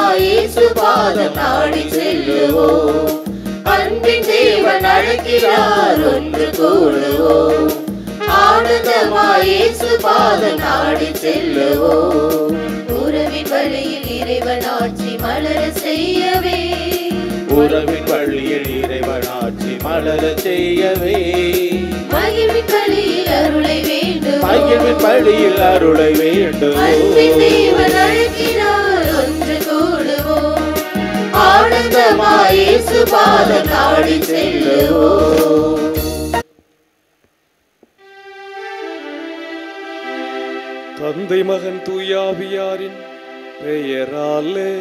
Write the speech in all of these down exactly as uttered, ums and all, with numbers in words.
இயேசு பாதம் நாடி செல்லுவோம். அன்பின் தேவன் அழைக்கிறார் ஒன்று கூடுவோம். ஆனந்தமாய் இயேசு பாதம் நாடி செல்லுவோம். உறவின் வழியில் இறைவன் ஆட்சி மலர செய்யவே, உறவின் வழியில் இறைவன் ஆட்சி மலர செய்யவே, மகிழ்வின் வழியில் அருளை வேண்டும், மகிழ்வின் வழியில் அருளை வேண்டும். அன்பின் தேவன் அழைக்கிறார் ஒன்று கூடுவோம். ஆனந்தமாய் இயேசு பாதம் நாடி செல்லுவோம். தந்தை மகன் தூயாவியாரின் பெயராலே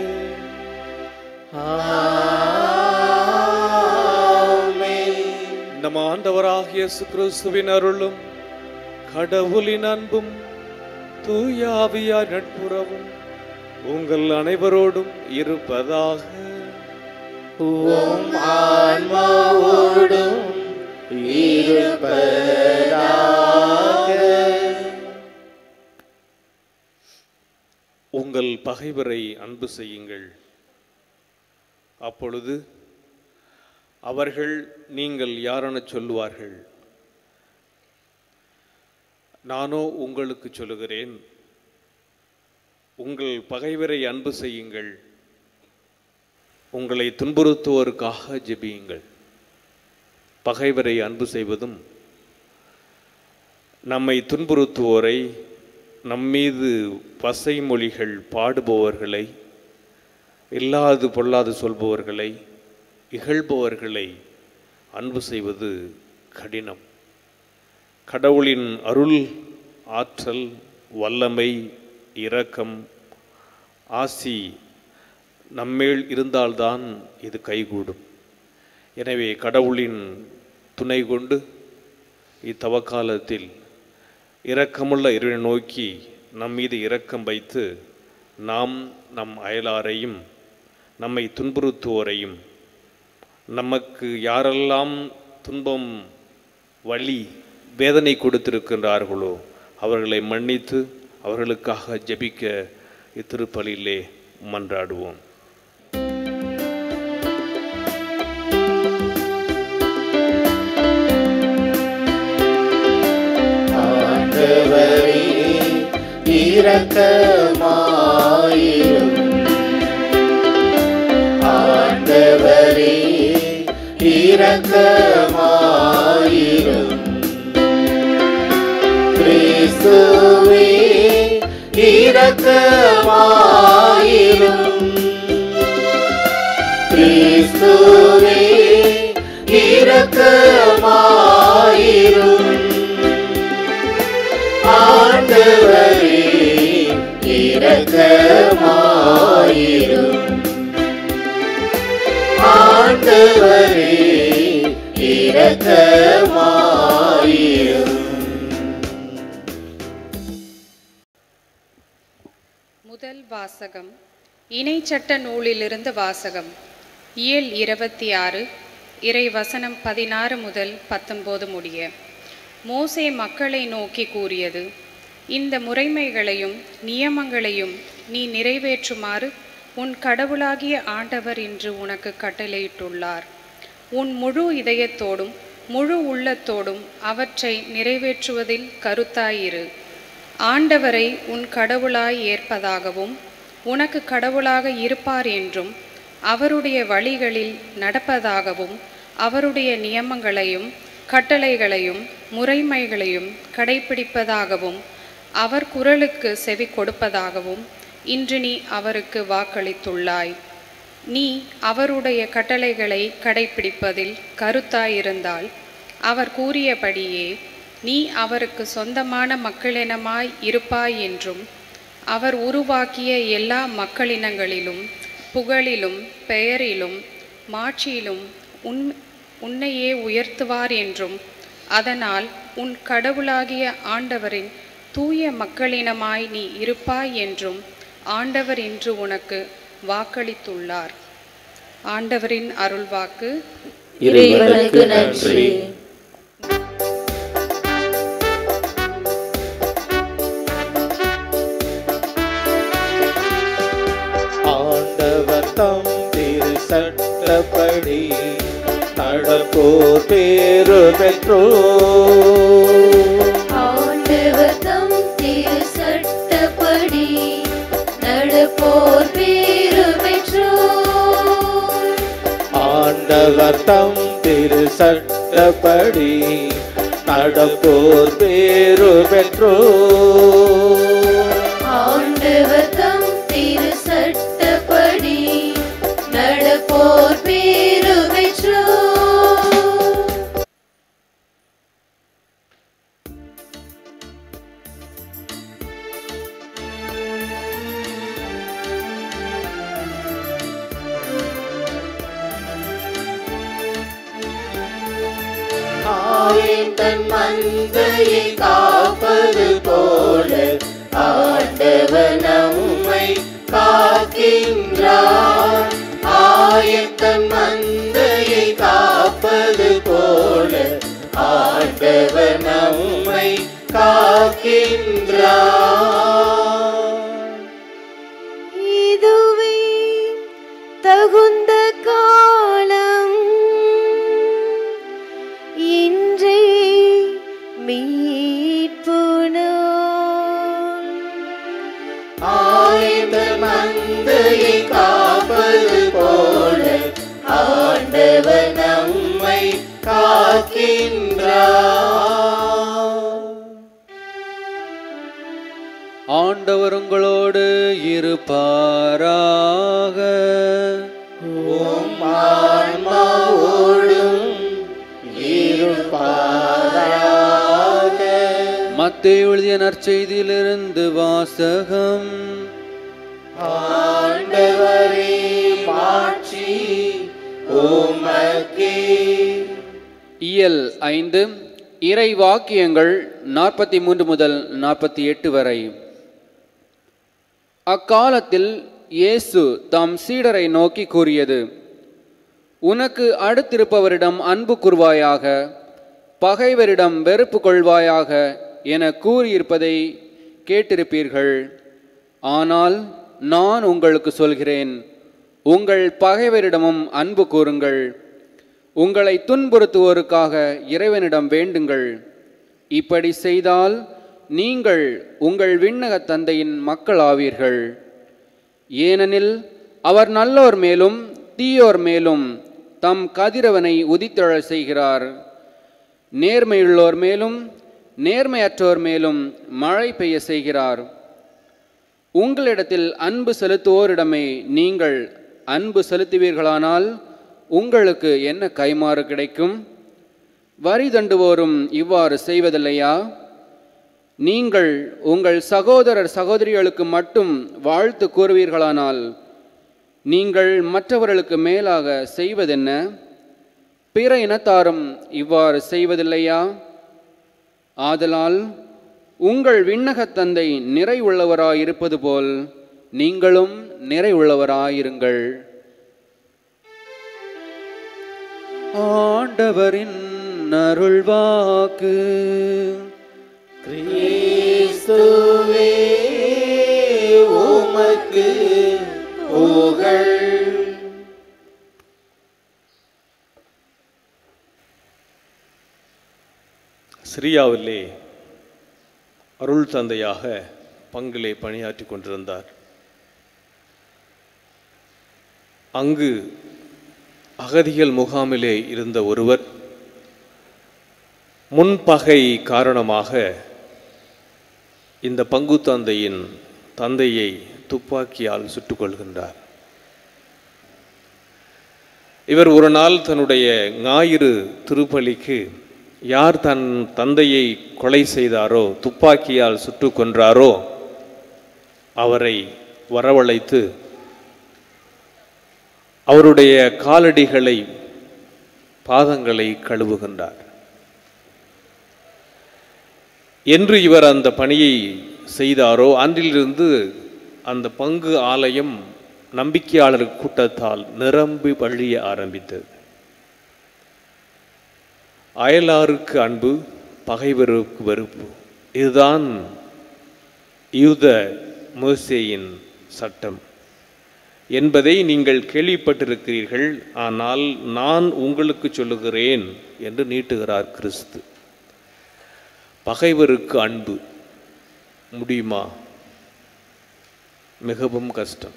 நம் ஆண்டவராகிய இயேசு கிறிஸ்துவின் அருளும் கடவுளின் அன்பும் தூயாவியார் நட்புறவும் உங்கள் அனைவரோடும் இருப்பதாக. உம் ஆன்மாவோடும் இருப்பதாக. உங்கள் பகைவரை அன்பு செய்யுங்கள், அப்பொழுது அவர்கள் நீங்கள் யாரென சொல்லுவார்கள். நானோ உங்களுக்கு சொல்லுகிறேன், உங்கள் பகைவரை அன்பு செய்யுங்கள், உங்களை துன்புறுத்துவோருக்காக ஜெபியுங்கள். பகைவரை அன்பு செய்வதும் நம்மை துன்புறுத்துவோரை, நம்மீது பசை மொழிகள் பாடுபவர்களை, இல்லாது பொல்லாது சொல்பவர்களை, இகழ்பவர்களை அன்பு செய்வது கடினம். கடவுளின் அருள், ஆற்றல், வல்லமை, இரக்கம், ஆசி நம்மேல் இருந்தால்தான் இது கைகூடும். எனவே கடவுளின் துணை கொண்டு இத்தவக்காலத்தில் இரக்கமுள்ள இறைவனை நோக்கி நம் மீது இரக்கம் வைத்து நாம் நம் அயலாரையும் நம்மை துன்புறுத்துவோரையும், நமக்கு யாரெல்லாம் துன்பம், வலி, வேதனை கொடுத்திருக்கின்றார்களோ அவர்களை மன்னித்து அவர்களுக்காக ஜெபிக்க இத்திருப்பலியிலே மன்றாடுவோம். இரக்கமாயிரும் ஆண்டவரே, இரக்கமாயிரும். கிறிஸ்துவே இரக்கமாயிரும். கிறிஸ்துவே இரக்கமாயிரும். ஆண்டவரே இரக்கமாயிரும். ஆண்டவரே இரக்கமாயிரும். முதல் வாசகம். இணைச்சட்ட நூலிலிருந்து வாசகம். இயல் இருபத்தி ஆறு, இறை வசனம் பதினாறு முதல் பத்தொன்பது முடிய. மோசே மக்களை நோக்கி கூறியது: இந்த முறைமைகளையும் நியமங்களையும் நீ நிறைவேற்றுமாறு உன் கடவுளாகிய ஆண்டவர் இன்று உனக்கு கட்டளையிட்டுள்ளார். உன் முழு இதயத்தோடும் முழு உள்ளத்தோடும் அவற்றை நிறைவேற்றுவதில் கருத்தாயிரு. ஆண்டவரை உன் கடவுளாய் ஏற்பதாகவும் உனக்கு கடவுளாக இருப்பார் என்றும் அவருடைய வழிகளில் நடப்பதாகவும் அவருடைய நியமங்களையும் கட்டளைகளையும் முறைமைகளையும் கடைப்பிடிப்பதாகவும் அவர் குரலுக்கு செவி கொடுப்பதாகவும் இன்று நீ அவருக்கு வாக்களித்துள்ளாய். நீ அவருடைய கட்டளைகளை கடைப்பிடிப்பதில் கருத்தாயிருந்தால் அவர் கூறியபடியே நீ அவருக்கு சொந்தமான மக்களினமாய் இருப்பாய் என்றும் அவர் உருவாக்கிய எல்லா மக்களினங்களிலும் புகழிலும் பெயரிலும் மாட்சியிலும் உன் உன்னையே உயர்த்துவார் என்றும் அதனால் உன் கடவுளாகிய ஆண்டவரின் தூய மக்களினமாய் நீ இருப்பாய் என்றும் ஆண்டவர் இன்று உனக்கு வாக்களித்துள்ளார். ஆண்டவரின் அருள்வாக்கு. இறைவனுக்கு நன்றி. ஆண்டவர் தம் திரு சட்டப்படி நடப்போர் பேறு பெற்றோர். ஆண்டவர் தம் திரு சட்டப்படி நடப்போர் பேறு பெற்றோர். ஆண்டவர் தம் திரு சட்டப்படி நடப்போர் பேறு பெற்றோர். ஆண்டவர் தம் திரு சட்டப்படி நடப்போர் பேறு பெற்றோர். ஆயின் தன் மந்தையை காப்பது போல ஆண்டவர் நம்மை காக்கின்றார். ஆயின் தன் மந்தையை காப்பது போல ஆண்டவர் நம்மை காக்கின்றார். இதுவே தகுந்த காலம், இன்றே மீட்பு நாள். ஆயின் தன் மந்தையை காப்பது போல ஆண்டவர் நம்மை காக்கின்றார். ஆண்டவர் உங்களோடு இருப்பாராக. உம் ஆன்மாவோடும் இருப்பாராக. மத்தேயு எழுதிய நற்செய்தியிலிருந்து வாசகம். ஆண்டவரே மாட்சி உமக்கே. இயல் ஐந்து. இறை வாக்கியங்கள் நாற்பத்தி மூன்று முதல் நாற்பத்தி எட்டு வரை. அக்காலத்தில் இயேசு தம் சீடரை நோக்கி கூறியது, உனக்கு அடுத்திருப்பவரிடம் அன்பு கூர்வாயாக, பகைவரிடம் வெறுப்பு கொள்வாயாக என கூறியிருப்பதை கேட்டிருப்பீர்கள். ஆனால் நான் உங்களுக்கு சொல்கிறேன், உங்கள் பகைவரிடமும் அன்பு கூறுங்கள். உங்களை துன்புறுத்துவோருக்காக இறைவனிடம் வேண்டுங்கள். இப்படி செய்தால் நீங்கள் உங்கள் விண்ணக தந்தையின் மக்கள் ஆவீர்கள். ஏனெனில் அவர் நல்லோர் மேலும் தீயோர் மேலும் தம் கதிரவனை உதித்தெழச் செய்கிறார். நேர்மையுள்ளோர் மேலும் நேர்மையற்றோர் மேலும் மழை பெய்ய செய்கிறார். உங்களிடத்தில் அன்பு செலுத்துவோரிடமே நீங்கள் அன்பு செலுத்துவீர்களானால் உங்களுக்கு என்ன கைமாறு கிடைக்கும்? வரி தண்டுவோரும் இவ்வாறு செய்வதில்லையா? நீங்கள் உங்கள் சகோதரர் சகோதரிகளுக்கு மட்டும் வாழ்த்து கூறுவீர்களானால் நீங்கள் மற்றவர்களுக்கு மேலாக செய்வதென்ன? பிற இனத்தாரும் இவ்வாறு செய்வதில்லையா? ஆதலால் உங்கள் விண்ணகத் தந்தை நிறைவுள்ளவராயிருப்பது போல் நீங்களும் நிறைவுள்ளவராயிருங்கள். ஆண்டவரின் அருள்வாக்கு. கிறிஸ்துவே உமக்கு புகழ். சிரியாவிலே அருள் தந்தையாக பங்கிலே பணியாற்றி கொண்டிருந்தார். அங்கு அகதிகள் முகாமிலே இருந்த ஒருவர் முன்பகை காரணமாக இந்த பங்கு தந்தையின் தந்தையை துப்பாக்கியால் சுட்டுக் கொள்கின்றார். இவர் ஒரு நாள் தன்னுடைய ஞாயிறு திருப்பலிக்கு யார் தன் தந்தையை கொலை செய்தாரோ, துப்பாக்கியால் சுட்டு கொன்றாரோ அவரை வரவழைத்து அவருடைய காலடிகளை பாதங்களை கழுவுகின்றார். என்று இவர் அந்த பணியை செய்தாரோ அன்றிலிருந்து அந்த பங்கு ஆலயம் நம்பிக்கையாளர் கூட்டத்தால் நிரம்பி வழிய ஆரம்பித்தது. அயலாருக்கு அன்பு, பகைவருக்கு வெறுப்பு, இதுதான் யூத மோசேயின் சட்டம். என்பதை நீங்கள் கேள்விப்பட்டிருக்கிறீர்கள், ஆனால் நான் உங்களுக்கு சொல்லுகிறேன் என்று நீட்டுகிறார் கிறிஸ்து. பகைவருக்கு அன்பு முடியுமா? மிகவும் கஷ்டம்.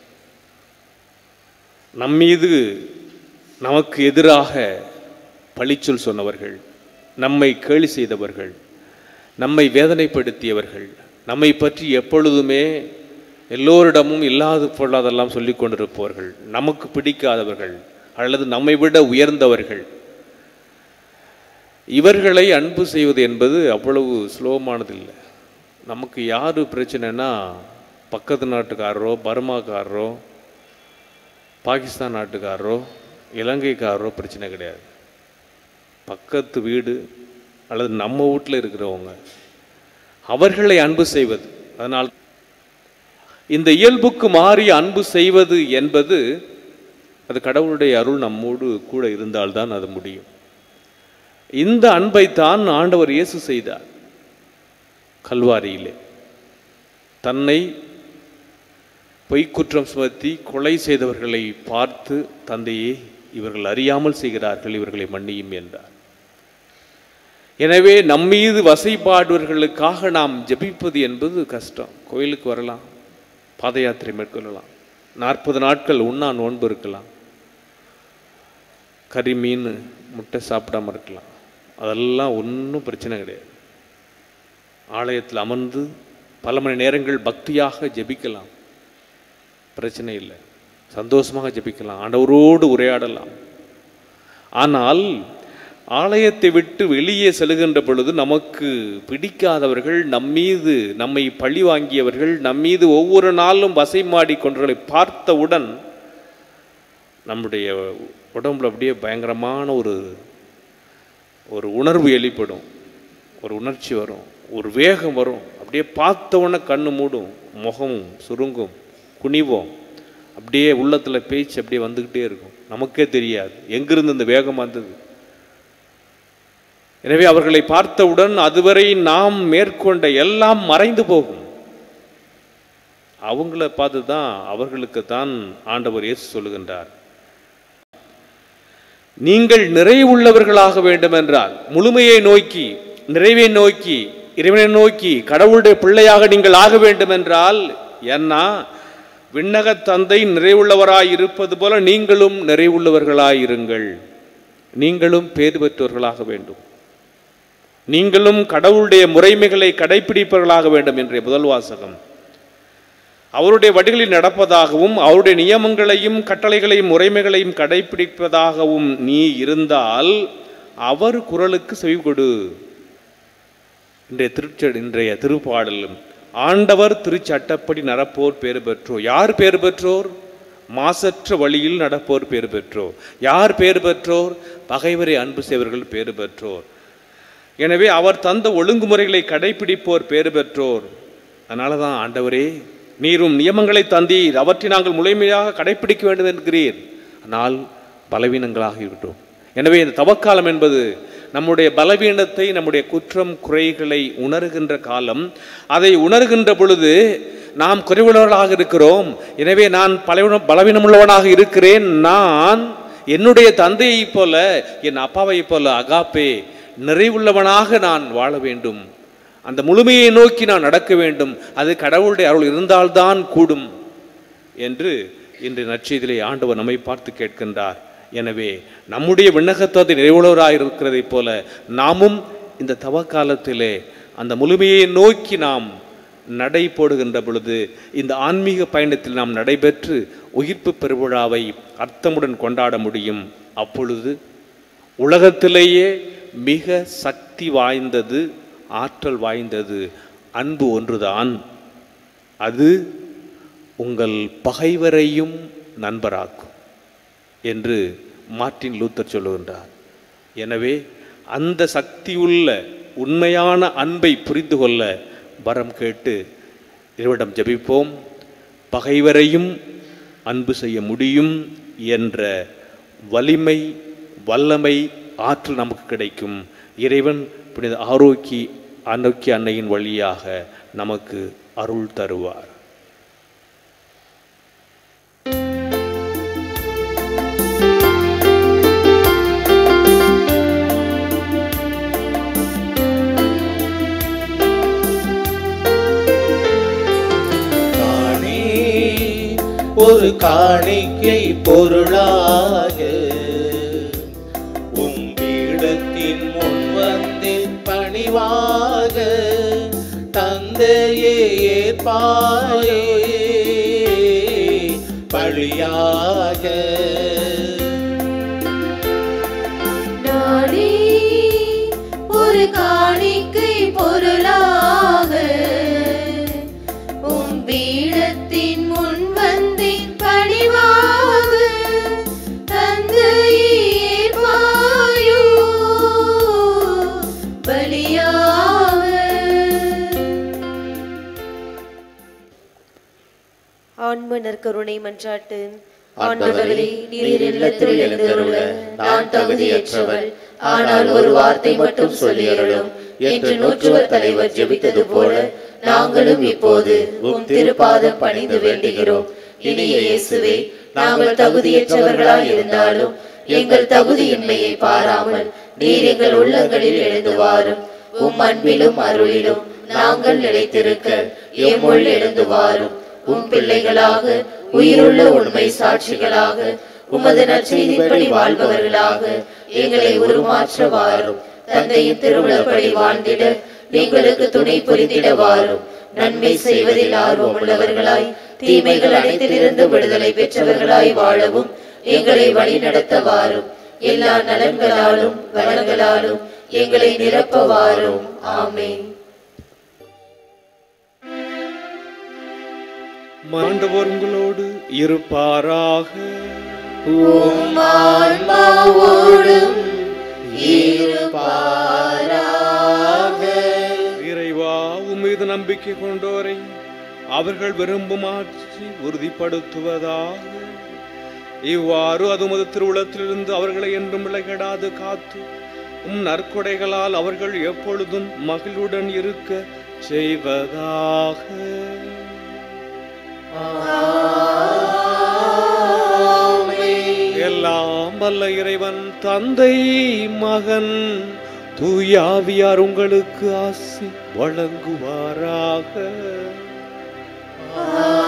நம்மீது நமக்கு எதிராக பழிச்சொல் சொன்னவர்கள், நம்மை கேலி செய்தவர்கள், நம்மை வேதனைப்படுத்தியவர்கள், நம்மை பற்றி எப்பொழுதுமே எல்லோரிடமும் இல்லாது பொருளாதெல்லாம் சொல்லிக் கொண்டிருப்பவர்கள், நமக்கு பிடிக்காதவர்கள் அல்லது நம்மை விட உயர்ந்தவர்கள், இவர்களை அன்பு செய்வது என்பது அவ்வளவு சுலபமானதில்லை. நமக்கு யார் பிரச்சனைனா பக்கத்து நாட்டுக்காரரோ, பர்மாக்காரரோ, பாகிஸ்தான் நாட்டுக்காரரோ, இலங்கைக்காரரோ பிரச்சனை கிடையாது. பக்கத்து வீடு அல்லது நம்ம வீட்டில் இருக்கிறவங்க, அவர்களை அன்பு செய்வது. அதனால் இந்த இயல்புக்கு மாறி அன்பு செய்வது என்பது அது கடவுளுடைய அருள் நம்மோடு கூட இருந்தால்தான் அது முடியும். இந்த அன்பைத்தான் ஆண்டவர் இயேசு செய்தார். கல்வாரியிலே தன்னை பொய்க்குற்றம் சுமத்தி கொலை செய்தவர்களை பார்த்து, தந்தையே இவர்கள் அறியாமல் செய்கிறார்கள், இவர்களை மன்னியும் என்றார். எனவே நம்மீது வசைபாடுவர்களுக்காக நாம் ஜெபிப்பது என்பது கஷ்டம். கோயிலுக்கு வரலாம், பாத யாத்திரை மேற்கொள்ளலாம், நாற்பது நாட்கள் உண்ணா நோன்பு இருக்கலாம், கறி மீன் முட்டை சாப்பிடாம இருக்கலாம், அதெல்லாம் ஒன்றும் பிரச்சனை கிடையாது. ஆலயத்தில் அமர்ந்து பல மணி நேரங்கள் பக்தியாக ஜெபிக்கலாம், பிரச்சனை இல்லை. சந்தோஷமாக ஜெபிக்கலாம், ஆண்டவரோடு உரையாடலாம். ஆனால் ஆலயத்தை விட்டு வெளியே செல்கின்ற பொழுது நமக்கு பிடிக்காதவர்கள், நம்மீது நம்மை பழி வாங்கியவர்கள், நம்மீது ஒவ்வொரு நாளும் வசை மாடி கொண்டவர்களை பார்த்தவுடன் நம்முடைய உடம்புல அப்படியே பயங்கரமான ஒரு ஒரு உணர்வு வெளிப்படும், ஒரு உணர்ச்சி வரும், ஒரு வேகம் வரும். அப்படியே பார்த்தவுடனே கண்ணு மூடும், முகம் சுருங்கும், குனிவோம், அப்படியே உள்ளத்தில் பேச்சு அப்படியே வந்துக்கிட்டே இருக்கும், நமக்கே தெரியாது எங்கிருந்து இந்த வேகம் வந்தது. எனவே அவர்களை பார்த்தவுடன் அதுவரை நாம் மேற்கொண்ட எல்லாம் மறைந்து போகும். அவங்கள பார்த்து தான், அவர்களுக்கு தான் ஆண்டவர் இயேசு சொல்லுகின்றார், நீங்கள் நிறைவுள்ளவர்களாக வேண்டும் என்றால், முழுமையை நோக்கி, நிறைவை நோக்கி, இறைவனை நோக்கி, கடவுளுடைய பிள்ளையாக நீங்கள் ஆக வேண்டும் என்றால், ஏன்னா விண்ணக தந்தை நிறைவுள்ளவராய் இருப்பது போல நீங்களும் நிறைவுள்ளவர்களாயிருங்கள், நீங்களும் பேறு பெற்றவர்களாக வேண்டும், நீங்களும் கடவுளுடைய முறைமைகளை கடைபிடிப்பவர்களாக வேண்டும் என்ற முதல் வாசகம். அவருடைய வழிகளில் நடப்பதாகவும் அவருடைய நியமங்களையும் கட்டளைகளையும் முறைமைகளையும் கடைபிடிப்பதாகவும் நீ இருந்தால் அவர் குரலுக்கு செவி கொடு. இன்றைய திருச்ச இன்றைய திருப்பாடலும் ஆண்டவர் திருச்சட்டப்படி நடப்போர் பேறு பெற்றோர். யார் பேறு பெற்றோர்? மாசற்ற வழியில் நடப்போர் பேறு பெற்றோர். யார் பேறு பெற்றோர்? பகைவரை அன்பு செய்வர்கள் பேறு பெற்றோர். எனவே அவர் தந்த ஒழுங்குமுறைகளை கடைபிடிப்போர் பேறு பெற்றோர். அதனால தான் ஆண்டவரே நீரும் நியமங்களை தந்தீர், அவற்றை நாங்கள் முழுமையாக கடைபிடிக்க வேண்டும் என்கிறீர், ஆனால் பலவீனங்களாக இருக்கட்டும். எனவே இந்த தவக்காலம் என்பது நம்முடைய பலவீனத்தை, நம்முடைய குற்றம் குறைகளை உணர்கின்ற காலம். அதை உணர்கின்ற பொழுது நாம் குறைவுள்ளவர்களாக இருக்கிறோம். எனவே நான் பலவீன பலவீனமுள்ளவனாக இருக்கிறேன், நான் என்னுடைய தந்தையை போல, என் அப்பாவை போல அகாப்பே நிறைவுள்ளவனாக நான் வாழ வேண்டும், அந்த முழுமையை நோக்கி நான் நடக்க வேண்டும், அது கடவுளுடைய அருள் இருந்தால்தான் கூடும் என்று இன்று நற்செய்தியிலே ஆண்டவர் நம்மை பார்த்து கேட்கின்றார். எனவே நம்முடைய விண்ணகத்தோடு நிறைவுள்ளவராக இருக்கிறதை போல நாமும் இந்த தவக்காலத்திலே அந்த முழுமையை நோக்கி நாம் நடை போடுகின்ற பொழுது இந்த ஆன்மீக பயணத்தில் நாம் நடைபெற்று உயிர்ப்பு பெருவிழாவை அர்த்தமுடன் கொண்டாட முடியும். அப்பொழுது உலகத்திலேயே மிக சக்தி வாய்ந்தது, ஆற்றல் வாய்ந்தது அன்பு ஒன்றுதான். அது உங்கள் பகைவரையும் நண்பராக்கும் என்று மார்ட்டின் லூத்தர் சொல்லுகின்றார். எனவே அந்த சக்தியுள்ள உண்மையான அன்பை புரிந்து கொள்ள வரம் கேட்டு இறைவனிடம் ஜெபிப்போம். பகைவரையும் அன்பு செய்ய முடியும் என்ற வலிமை, வல்லமை, ஆற்றல் நமக்கு கிடைக்கும். இறைவன் புனித ஆரோக்கி ஆரோக்கிய அன்னையின் வழியாக நமக்கு அருள் தருவார். காணிக்கை பொருளாக உம் பீடத்தின் முன் வந்தேன் பணிவாக. தந்தையே ஏற்பாயே பழியாக. நானே ஒரு காணிக்கை பொருளாக உம் பீடத்தின் முன் வந்தேன் பணிவாக. தந்தையே ஏற்பாயோ பலியாக. ஆன்ம நற்கருணை மன்றாட்டு. ஆண்டவரே, நீர் இல்லத்தில் எழுந்தருள நான் தகுதியற்றவள். ஆனால் ஒரு வார்த்தை மட்டும் சொல்லியருளும் என்று நூற்றுவர் தலைவர் ஜெபித்தது போல நாங்களும் இப்போது உம் திருப்பாதம் பணிந்து வேண்டுகிறோம். இனிய இயேசுவே, நாங்கள் தகுதியற்றவர்களாய் இருந்தாலும் எங்கள் தகுதியின்மையை பாராமல் நீர் எங்கள் உள்ளங்களில் எழுந்து வாரும். உம் அன்பிலும் அருளிலும் நாங்கள் நிலைத்திருக்க எம்முள் எழுந்து வாரும். உம் பிள்ளைகளாக, உயிருள்ள உண்மை சாட்சிகளாக, உமது நற்செய்திப்படி வாழ்பவர்களாக எங்களை உருமாற்ற வாரும். தந்தையின் திருவுளப்படி வாழ்ந்திட எங்களுக்கு துணை புரிந்திட வாரும். நன்மை செய்வதில் ஆர்வம் உள்ளவர்களாய், தீமைகள் அனைத்திலிருந்து விடுதலை பெற்றவர்களாய் வாழவும் எங்களை வழி நடத்த வாரும். எல்லா நலன்களாலும் வளங்களாலும் எங்களை நிரப்ப வாரும். ஆமென். மாண்டவர் உங்களோடு இருப்பாராக. உம் ஆன்மாவோடும் இருப்பாராக. இறைவா, உம்மீது நம்பிக்கை கொண்டோரை அவர்கள் விரும்பும் ஆட்சி உறுதிப்படுத்துவதாக. இவ்வாறு அது உமது திருவுளத்திலிருந்து அவர்களை என்றும் விலகிடாது காத்து உம் நற்கொடைகளால் அவர்கள் எப்பொழுதும் மகிழ்வுடன் இருக்க செய்வதாக. எல்லாம் வல்ல இறைவன் தந்தை, மகன், தூயாவியார் உங்களுக்கு ஆசி வழங்குவாராக.